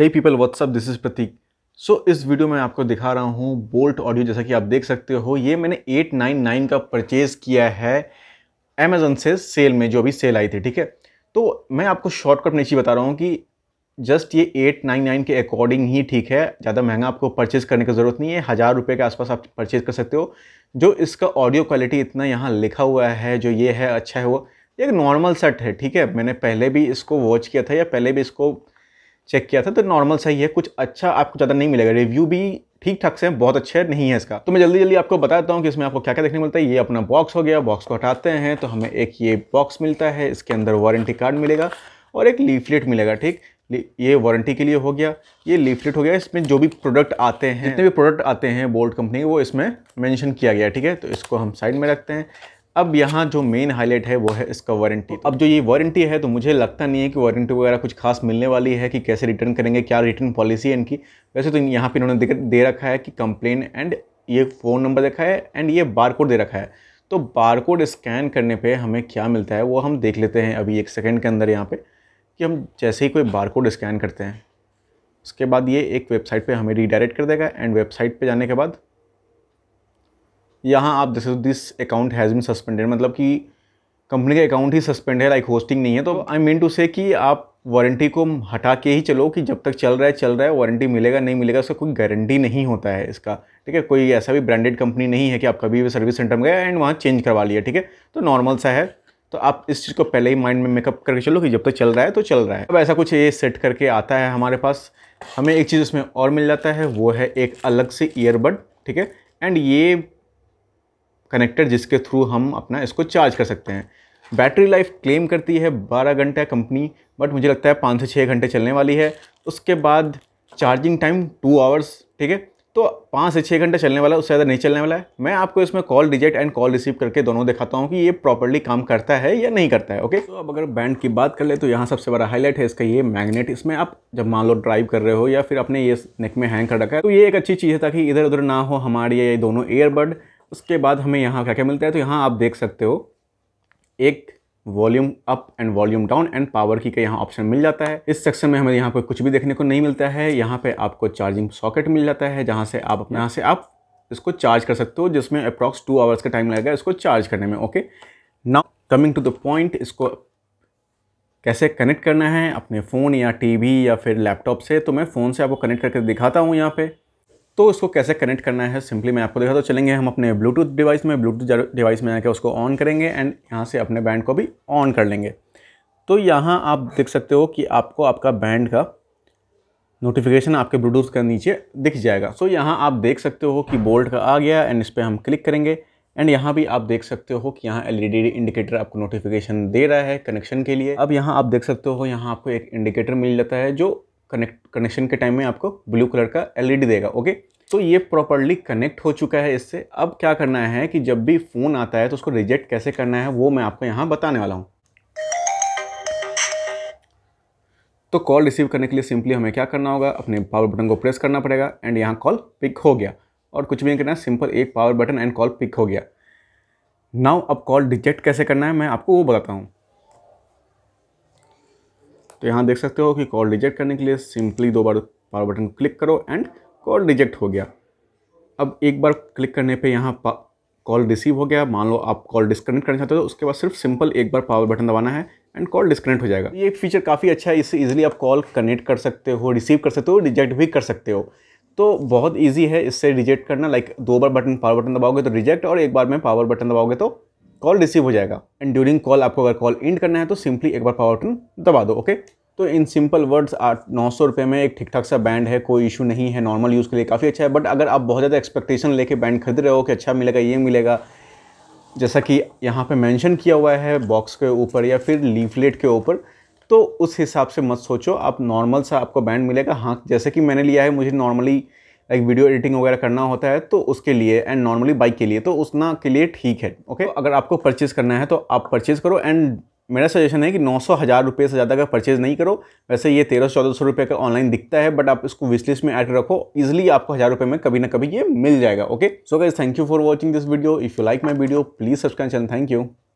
Hey people what's up, this is Prateek. So इस video में आपको दिखा रहा हूँ बोल्ट ऑडियो। जैसा कि आप देख सकते हो, ये मैंने 899 का परचेज़ किया है अमेज़न से, सेल में, जो अभी सेल आई थी। ठीक है, तो मैं आपको शॉर्टकट नीचे बता रहा हूँ कि जस्ट ये 899 के अकॉर्डिंग ही ठीक है। ज़्यादा महंगा आपको परचेज़ करने की ज़रूरत नहीं है। 1000 रुपये के आसपास आप परचेज़ कर सकते हो। जो इसका ऑडियो क्वालिटी इतना यहाँ लिखा हुआ है, जो ये है अच्छा है, वो एक नॉर्मल सेट है। ठीक है, मैंने पहले भी इसको वॉच किया था या पहले भी इसको चेक किया था, तो नॉर्मल सही है। कुछ अच्छा आपको ज़्यादा नहीं मिलेगा। रिव्यू भी ठीक ठाक से बहुत अच्छे नहीं है इसका। तो मैं जल्दी जल्दी आपको बताता हूँ कि इसमें आपको क्या क्या देखने मिलता है। ये अपना बॉक्स हो गया। बॉक्स को हटाते हैं तो हमें एक ये बॉक्स मिलता है। इसके अंदर वारंटी कार्ड मिलेगा और एक लीफलेट मिलेगा। ठीक, ये वारंटी के लिए हो गया, ये लीफलेट हो गया। इसमें जो भी प्रोडक्ट आते हैं, जितने भी प्रोडक्ट आते हैं बोल्ट कंपनी के, वो इसमें मेंशन किया गया है। ठीक है, तो इसको हम साइड में रखते हैं। अब यहाँ जो मेन हाईलाइट है वो है इसका वारंटी। अब जो ये वारंटी है, तो मुझे लगता नहीं है कि वारंटी वगैरह कुछ खास मिलने वाली है, कि कैसे रिटर्न करेंगे, क्या रिटर्न पॉलिसी है इनकी। वैसे तो यहाँ पे इन्होंने दे रखा है कि कंप्लेन एंड ये फ़ोन नंबर देखा है एंड ये बारकोड दे रखा है। तो बारकोड स्कैन करने पे हमें क्या मिलता है वो हम देख लेते हैं अभी 1 सेकेंड के अंदर यहाँ पे, कि हम जैसे ही कोई बारकोड स्कैन करते हैं, उसके बाद ये एक वेबसाइट पे हमें रीडायरेक्ट कर देगा। एंड वेबसाइट पे जाने के बाद यहाँ आप जैसे this account has been suspended, मतलब कि कंपनी का अकाउंट ही सस्पेंड है, लाइक होस्टिंग नहीं है। तो आई मीन टू से कि आप वारंटी को हटा के ही चलो, कि जब तक चल रहा है, वारंटी मिलेगा नहीं मिलेगा उसका कोई गारंटी नहीं होता है इसका। ठीक है, कोई ऐसा भी ब्रांडेड कंपनी नहीं है कि आप कभी भी सर्विस सेंटर में गए एंड वहाँ चेंज करवा लिया। ठीक है, तो नॉर्मल सा है। तो आप इस चीज़ को पहले ही माइंड में मेकअप करके चलो कि जब तक चल रहा है तो चल रहा है। अब ऐसा कुछ ये सेट करके आता है हमारे पास। हमें एक चीज़ उसमें और मिल जाता है, वो है एक अलग से ईयरबड। ठीक है, एंड ये कनेक्टर जिसके थ्रू हम अपना इसको चार्ज कर सकते हैं। बैटरी लाइफ क्लेम करती है 12 घंटे कंपनी, बट मुझे लगता है 5 से 6 घंटे चलने वाली है। उसके बाद चार्जिंग टाइम 2 आवर्स। ठीक है, तो 5 से 6 घंटे चलने वाला है, उससे ज़्यादा नहीं चलने वाला है। मैं आपको इसमें call reject and call receive करके दोनों दिखाता हूँ कि ये प्रॉपर्ली काम करता है या नहीं करता है। ओके, तो अब अगर बैंड की बात कर ले तो यहाँ सबसे बड़ा हाईलाइट है इसका ये मैग्नेट। इसमें आप जब मान लो ड्राइव कर रहे हो या फिर अपने ये नेक में हैंग कर रखा है, तो ये एक अच्छी चीज़ है ताकि इधर उधर ना हो हमारे ये दोनों ईयरबड। उसके बाद हमें यहाँ क्या क्या मिलता है, तो यहाँ आप देख सकते हो एक volume up and volume down and power key का यहाँ ऑप्शन मिल जाता है। इस सेक्शन में हमें यहाँ पे कुछ भी देखने को नहीं मिलता है। यहाँ पे आपको चार्जिंग सॉकेट मिल जाता है, जहाँ से आप यहाँ से आप इसको चार्ज कर सकते हो, जिसमें अप्रॉक्स 2 आवर्स का टाइम लगेगा इसको चार्ज करने में। Okay, now coming to the point, इसको कैसे कनेक्ट करना है अपने फ़ोन या टीवी या फिर लैपटॉप से। तो मैं फ़ोन से आपको कनेक्ट करके दिखाता हूँ यहाँ पे। तो इसको कैसे कनेक्ट करना है सिंपली मैं आपको दिखाता हूँ। चलेंगे हम अपने ब्लूटूथ डिवाइस में, ब्लूटूथ डिवाइस में आके उसको ऑन करेंगे एंड यहाँ से अपने बैंड को भी ऑन कर लेंगे। तो यहाँ आप देख सकते हो कि आपको आपका बैंड का नोटिफिकेशन आपके ब्लूटूथ का नीचे दिख जाएगा। सो यहाँ आप देख सकते हो कि बोल्ट का आ गया एंड इस पर हम क्लिक करेंगे एंड यहाँ भी आप देख सकते हो कि यहाँ LED इंडिकेटर आपको नोटिफिकेशन दे रहा है कनेक्शन के लिए। अब यहाँ आप देख सकते हो, यहाँ आपको एक इंडिकेटर मिल जाता है जो कनेक्शन के टाइम में आपको ब्लू कलर का LED देगा। ओके, तो ये प्रॉपर्ली कनेक्ट हो चुका है इससे। अब क्या करना है कि जब भी फ़ोन आता है तो उसको रिजेक्ट कैसे करना है वो मैं आपको यहाँ बताने वाला हूँ। तो कॉल रिसीव करने के लिए सिंपली हमें क्या करना होगा, अपने पावर बटन को प्रेस करना पड़ेगा एंड यहाँ कॉल पिक हो गया। और कुछ भी नहीं करना है, सिंपल एक power button and call pick हो गया। नाउ अब कॉल रिजेक्ट कैसे करना है मैं आपको वो बताता हूँ। तो यहाँ देख सकते हो कि कॉल रिजेक्ट करने के लिए सिंपली 2 बार पावर बटन क्लिक करो एंड कॉल रिजेक्ट हो गया। अब एक बार क्लिक करने पे यहाँ कॉल रिसीव हो गया। मान लो आप कॉल डिस्कनेक्ट करना चाहते हो, तो उसके बाद सिर्फ सिंपल एक बार पावर बटन दबाना है एंड कॉल डिस्कनेक्ट हो जाएगा। ये फीचर काफ़ी अच्छा है, इससे इजीली आप कॉल कनेक्ट कर सकते हो, रिसीव कर सकते हो, रिजेक्ट भी कर सकते हो। तो बहुत ईजी है इससे रिजेक्ट करना। लाइक 2 बार पावर बटन दबाओगे तो रिजेक्ट, और एक बार में पावर बटन दबाओगे तो कॉल रिसीव हो जाएगा। एंड ड्यूरिंग कॉल आपको अगर कॉल एंड करना है तो सिंपली एक बार पावर बटन दबा दो। ओके, तो इन सिंपल वर्ड्स 900 रुपये में एक ठीक ठाक सा बैंड है, कोई इशू नहीं है, नॉर्मल यूज़ के लिए काफ़ी अच्छा है। बट अगर आप बहुत ज़्यादा एक्सपेक्टेशन लेके बैंड खरीद रहे हो कि अच्छा मिलेगा, ये मिलेगा, जैसा कि यहाँ पे मेंशन किया हुआ है बॉक्स के ऊपर या फिर लीफलेट के ऊपर, तो उस हिसाब से मत सोचो। आप नॉर्मल सा आपको बैंड मिलेगा। हाँ, जैसे कि मैंने लिया है, मुझे नॉर्मली लाइक वीडियो एडिटिंग वगैरह करना होता है तो उसके लिए, एंड नॉर्मली बाइक के लिए, तो उतना के लिए ठीक है। ओके, तो अगर आपको परचेज़ करना है तो आप परचेज़ करो। एंड मेरा सजेशन है कि 900-1000 रुपये से ज़्यादा का परचेज़ नहीं करो। वैसे ये 1300-1400 रुपये का ऑनलाइन दिखता है, बट आप इसको विश लिस्ट में ऐड रखो, इजीली आपको 1000 रुपये में कभी ना कभी ये मिल जाएगा। Okay, so guys, thank you for watching this video. If you like my video please subscribe channel. Thank you.